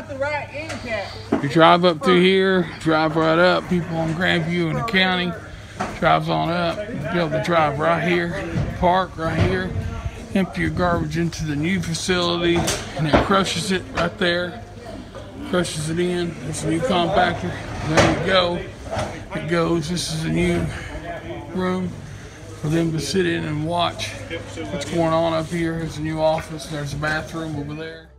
the right end cap. You drive up through here, drive right up, people on Grandview in the county, drives on up, you'll be able to drive right here, park right here, empty your garbage into the new facility, and it crushes it right there, crushes it in. It's a new compactor. There you go. It goes. This is a new room for them to sit in and watch what's going on up here. There's a new office. There's a bathroom over there.